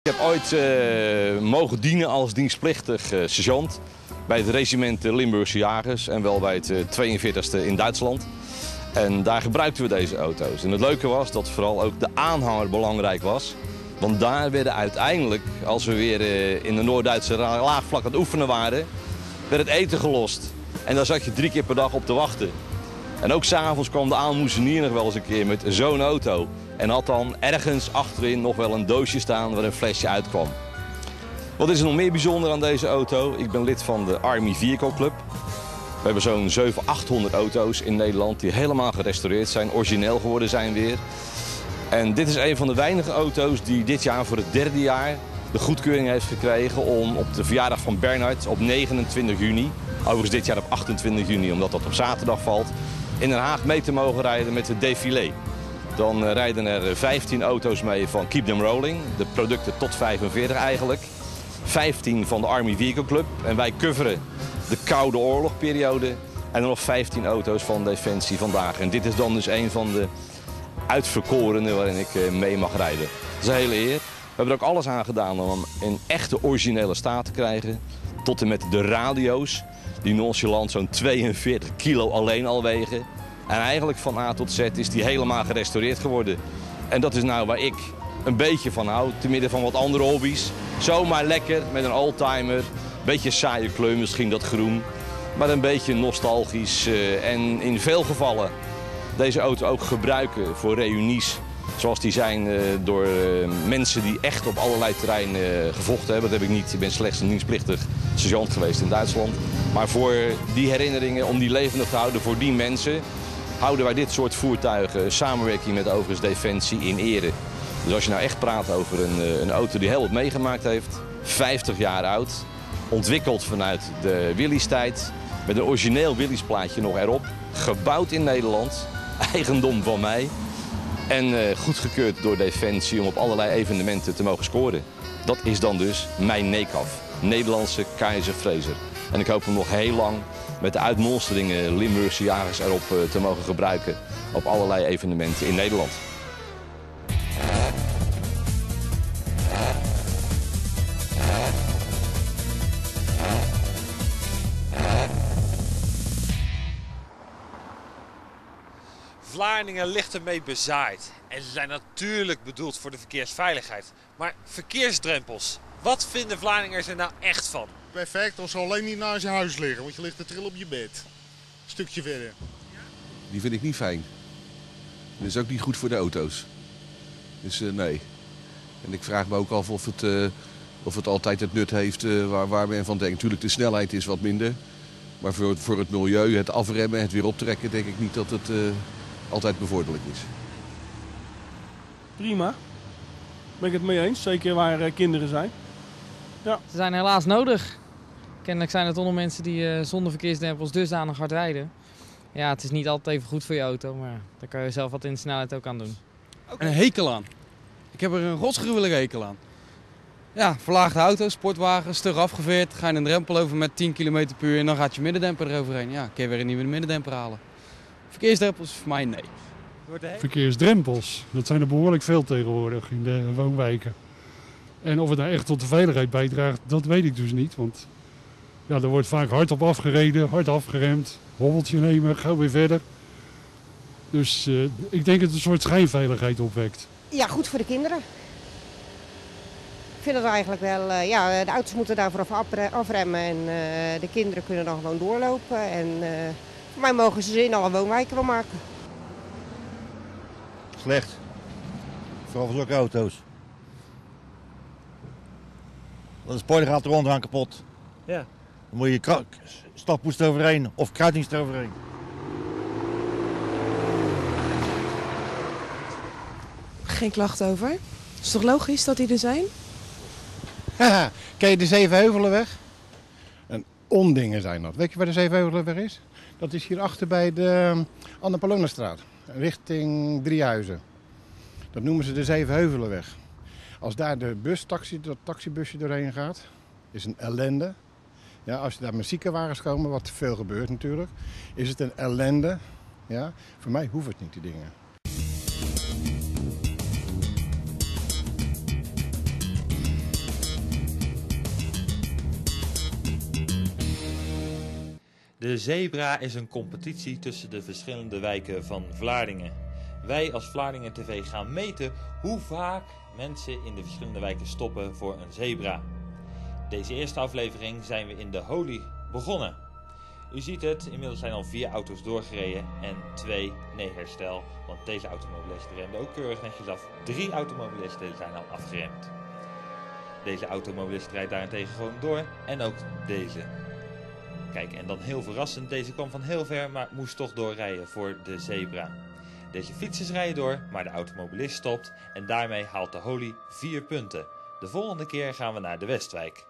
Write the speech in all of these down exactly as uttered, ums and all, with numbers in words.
Ik heb ooit uh, mogen dienen als dienstplichtig uh, sergeant bij het regiment uh, Limburgse Jagers en wel bij het uh, tweeënveertigste in Duitsland. En daar gebruikten we deze auto's. En het leuke was dat vooral ook de aanhanger belangrijk was. Want daar werden uiteindelijk, als we weer uh, in de Noord-Duitse laagvlak aan het oefenen waren, werd het eten gelost. En daar zat je drie keer per dag op te wachten. En ook s'avonds kwam de aalmoezenier nog wel eens een keer met zo'n auto. En had dan ergens achterin nog wel een doosje staan waar een flesje uitkwam. Wat is er nog meer bijzonder aan deze auto? Ik ben lid van de Army Vehicle Club. We hebben zo'n zevenhonderd, achthonderd auto's in Nederland die helemaal gerestaureerd zijn, origineel geworden zijn weer. En dit is een van de weinige auto's die dit jaar voor het derde jaar de goedkeuring heeft gekregen om op de verjaardag van Bernhard op negenentwintig juni, overigens dit jaar op achtentwintig juni omdat dat op zaterdag valt, in Den Haag mee te mogen rijden met het défilé. Dan rijden er vijftien auto's mee van Keep Them Rolling, de producten tot vijfenveertig eigenlijk. vijftien van de Army Vehicle Club en wij coveren de Koude Oorlogperiode. En dan nog vijftien auto's van Defensie vandaag. En dit is dan dus een van de uitverkorenen waarin ik mee mag rijden. Dat is een hele eer. We hebben er ook alles aan gedaan om hem in echte originele staat te krijgen. Tot en met de radio's, die nonchalant zo'n tweeënveertig kilo alleen al wegen. En eigenlijk van A tot Z is die helemaal gerestaureerd geworden. En dat is nou waar ik een beetje van hou, te midden van wat andere hobby's. Zomaar lekker met een oldtimer, beetje saaie kleur misschien dat groen. Maar een beetje nostalgisch uh, en in veel gevallen deze auto ook gebruiken voor reunies. Zoals die zijn uh, door uh, mensen die echt op allerlei terreinen uh, gevochten hebben. Dat heb ik niet, ik ben slechts een dienstplichtig sergeant geweest in Duitsland. Maar voor die herinneringen, om die levendig te houden voor die mensen, houden wij dit soort voertuigen, samenwerking met overigens Defensie, in ere. Dus als je nou echt praat over een, een auto die heel wat meegemaakt heeft, vijftig jaar oud, ontwikkeld vanuit de Willys-tijd, met een origineel Willys-plaatje nog erop, gebouwd in Nederland, eigendom van mij en uh, goedgekeurd door Defensie om op allerlei evenementen te mogen scoren. Dat is dan dus mijn N E C A F, Nederlandse Keizer Frazer. En ik hoop hem nog heel lang met de uitmonsteringen Limburgse Jagers erop uh, te mogen gebruiken op allerlei evenementen in Nederland. Vlaardingen ligt ermee bezaaid en ze zijn natuurlijk bedoeld voor de verkeersveiligheid. Maar verkeersdrempels, wat vinden Vlaardingers er nou echt van? Perfect, als ze alleen niet naast je huis liggen, want je ligt te trillen op je bed. Een stukje verder. Die vind ik niet fijn. Dat is ook niet goed voor de auto's. Dus uh, nee. En ik vraag me ook af of het, uh, of het altijd het nut heeft uh, waar, waar men van denkt. Natuurlijk, de snelheid is wat minder. Maar voor, voor het milieu, het afremmen, het weer optrekken, denk ik niet dat het uh, altijd bevorderlijk is. Prima. Ben ik het mee eens, zeker waar uh, kinderen zijn. Ja. Ze zijn helaas nodig. Kennelijk zijn er toch nog mensen die uh, zonder verkeersdrempels dusdanig hard rijden. Ja, het is niet altijd even goed voor je auto, maar daar kan je zelf wat in de snelheid ook aan doen. Okay. Een hekel aan. Ik heb er een godsgruwelijke hekel aan. Ja, verlaagde auto, sportwagen, stug afgeveerd. Ga je een drempel over met tien kilometer per uur en dan gaat je middendemper eroverheen. Ja, kun je weer een nieuwe middendemper halen. Verkeersdrempels voor mij nee. Verkeersdrempels, dat zijn er behoorlijk veel tegenwoordig in de woonwijken. En of het nou echt tot de veiligheid bijdraagt, dat weet ik dus niet. Want ja, er wordt vaak hard op afgereden, hard afgeremd, hobbeltje nemen, gauw weer verder. Dus uh, ik denk dat het een soort schijnveiligheid opwekt. Ja, goed voor de kinderen. Ik vind het eigenlijk wel, uh, ja, de auto's moeten daarvoor afremmen en uh, de kinderen kunnen dan gewoon doorlopen. En uh, voor mij mogen ze ze in alle woonwijken wel maken. Slecht. Vooral voor zulke auto's. De spoiler gaat er onderaan kapot. Ja. Dan moet je stappoest overheen of kruidingst eroverheen. Geen klacht over. Is toch logisch dat die er zijn? Haha, ken je de Zevenheuvelenweg? Een ondingen zijn dat. Weet je waar de Zevenheuvelenweg is? Dat is hierachter bij de Anne Palonenstraat, richting Driehuizen. Dat noemen ze de Zevenheuvelenweg. Als daar de bus, taxi, dat taxibusje doorheen gaat, is een ellende. Ja, als je daar met ziekenwagens komen, wat veel gebeurt natuurlijk, is het een ellende. Ja, voor mij hoeft het niet, die dingen. De Zebra is een competitie tussen de verschillende wijken van Vlaardingen. Wij als Vlaardingen T V gaan meten hoe vaak mensen in de verschillende wijken stoppen voor een zebra. Deze eerste aflevering zijn we in de Holy begonnen. U ziet het, inmiddels zijn al vier auto's doorgereden en twee nee herstel. Want deze automobilisten remden ook keurig netjes af. Drie automobilisten zijn al afgeremd. Deze automobilist rijdt daarentegen gewoon door en ook deze. Kijk, en dan heel verrassend, deze kwam van heel ver, maar moest toch doorrijden voor de Zebra. Deze fietsers rijden door, maar de automobilist stopt en daarmee haalt de Holy vier punten. De volgende keer gaan we naar de Westwijk.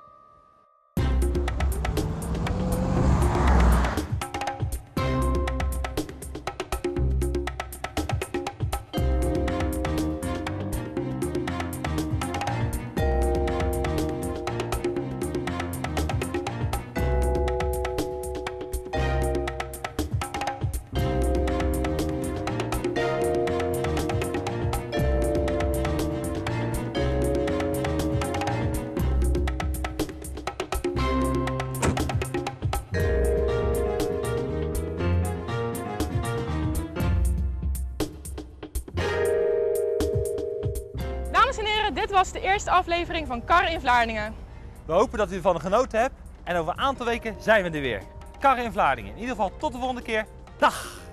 Dames en heren, dit was de eerste aflevering van Karren in Vlaardingen. We hopen dat u ervan genoten hebt en over een aantal weken zijn we er weer. Karren in Vlaardingen. In ieder geval tot de volgende keer. Dag!